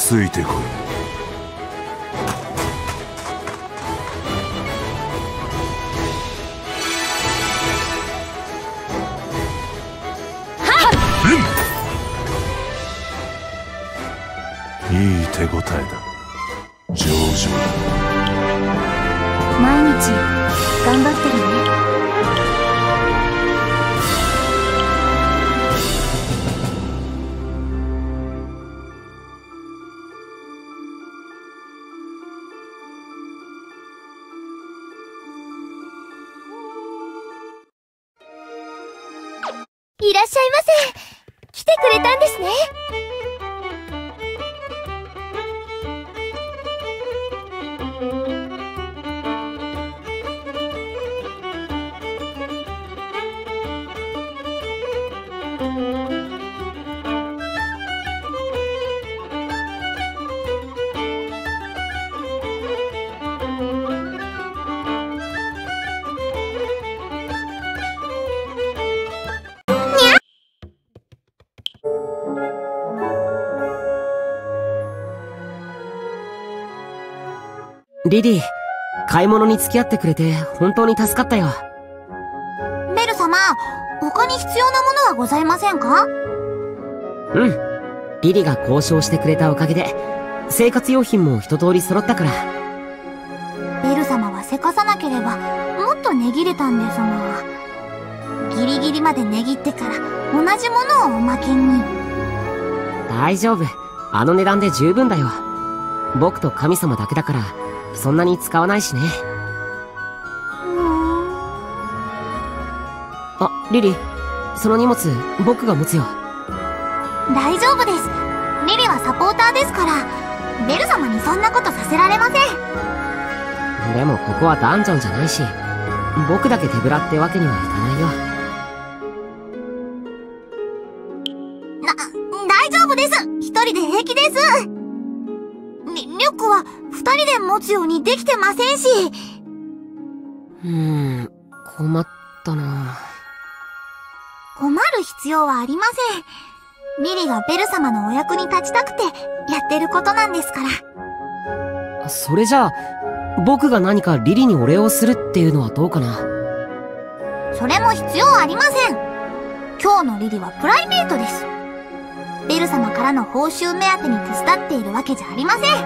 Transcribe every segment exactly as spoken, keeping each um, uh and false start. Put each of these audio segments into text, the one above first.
ついてこい。いい手応えだ。上々だ。 毎日頑張ってるね。いらっしゃいませ。来てくれたんですね。 リリー、買い物に付き合ってくれて本当に助かったよ。 ベル様、他に必要なものはございませんか？ うん。リリが交渉してくれたおかげで、生活用品も一通り揃ったから。 ベル様はせかさなければ、もっと値切れたんですが。ギリギリまで値切ってから、同じものをおまけに。 大丈夫。あの値段で十分だよ。僕と神様だけだから、そんなに使わないしね。あ、リリ、その荷物僕が持つよ。 大丈夫です。リリはサポーターですから、ベル様にそんなことさせられません。 でもここはダンジョンじゃないし、僕だけ手ぶらってわけにはいかないよ。 な、大丈夫です。一人で平気です。リ、リュックは二人で持つようにできてませんし。 うーん、困ったな。 困る必要はありません。リリがベル様のお役に立ちたくてやってることなんですから。 それじゃあ、僕が何かリリにお礼をするっていうのはどうかな。 それも必要ありません。今日のリリはプライベートです。ベル様からの報酬目当てに手伝っているわけじゃありません。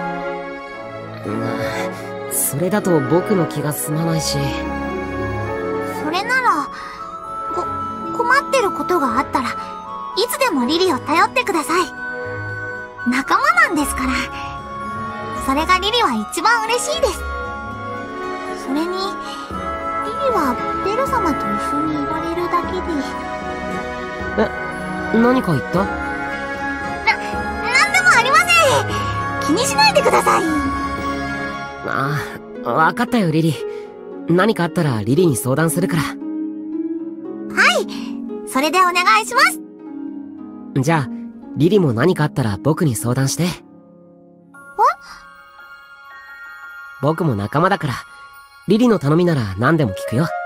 うん、それだと僕の気が済まないし。 それなら、こ、困ってることがあったら、いつでもリリを頼ってください。仲間なんですから。それがリリは一番嬉しいです。それに、リリはベル様と一緒にいられるだけで。 え、何か言った？ な、なんでもありません。気にしないでください。 ああ、わかったよリリ。何かあったらリリに相談するから。 はい、それでお願いします。 じゃあ、リリも何かあったら僕に相談して。僕も仲間だから、リリの頼みなら何でも聞くよ。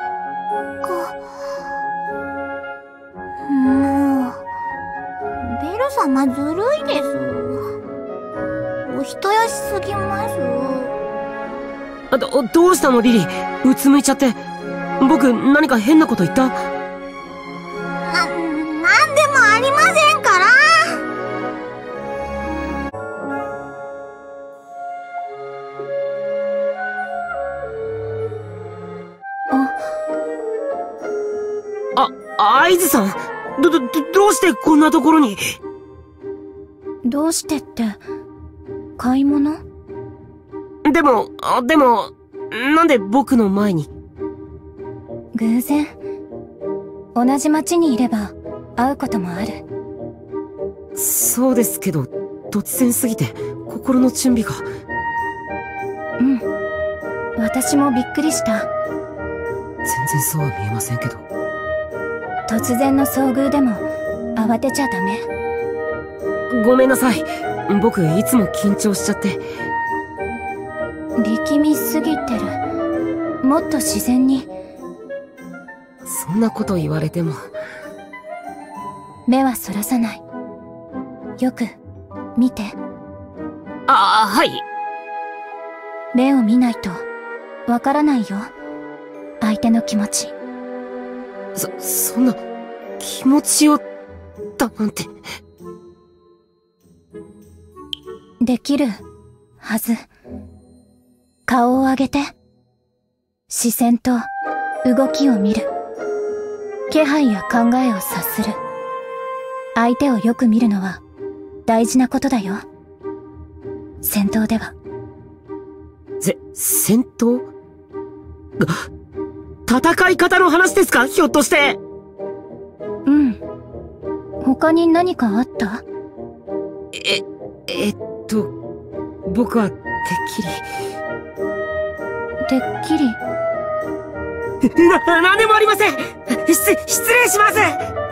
もう、ベル様ずるいです。お人よしすぎます。 あ、ど、どうしたのリリ？うつむいちゃって。僕、何か変なこと言った？ な、なんでもありませんから。 あ、合図さん？ど、ど、どうしてこんなところに？ どうしてって、買い物？ でも、あ、でも、なんで僕の前に？ 偶然。同じ町にいれば、会うこともある。 そうですけど、突然すぎて、心の準備が。 うん。私もびっくりした。 全然そうは見えませんけど。 突然の遭遇でも、慌てちゃダメ。 ごめんなさい。僕、いつも緊張しちゃって。 力みすぎてる。もっと自然に。 そんなこと言われても。 目はそらさない。よく、見て。 あ、はい。 目を見ないと、わからないよ。相手の気持ち。 そ、そんな、気持ちを、だなんて。 できる、はず。顔を上げて。視線と、動きを見る。気配や考えを察する。相手をよく見るのは、大事なことだよ。戦闘では。 ぜ、戦闘？戦い方の話ですか？ひょっとして。 うん。他に何かあった？ え、えっと、僕は、てっきり。 てっきり。 な、なんでもありません！し、失礼します！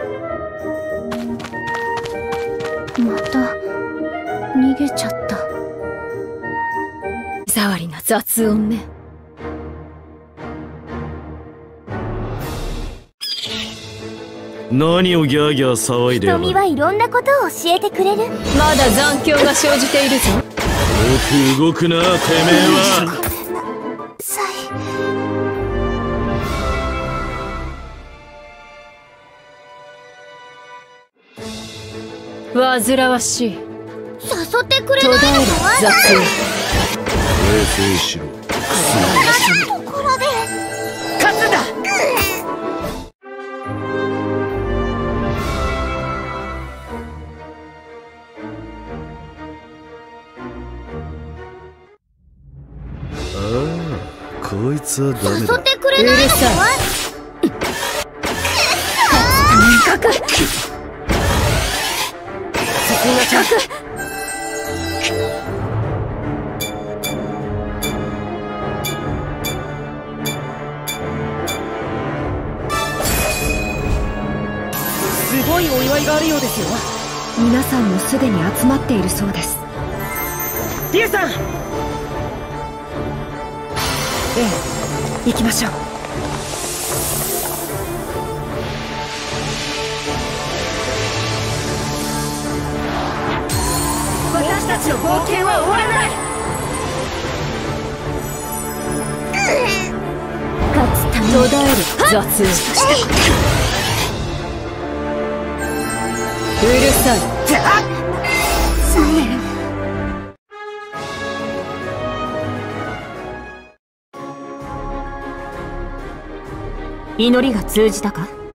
また、逃げちゃった。 触りな雑音ね。 何をギャーギャー騒いでやがる。 瞳はいろんなことを教えてくれる。 まだ残響が生じているぞ。 よく動くな、てめえは。 さい。 煩わしい。 誘ってくれ途絶えるないのか雑音。 冷静しろ。 ところで。 勝つんだ。 ああ、こいつはダメ誘だ。 ってくれないのか。 勝つ。 進みましょう。すごいお祝いがあるようですよ。 皆さんもすでに集まっているそうです。 リュウさん。 ええ、行きましょう。 私たちの冒険は終わらない。 勝つために途絶える雑音。うるさい。 祈りが通じたか？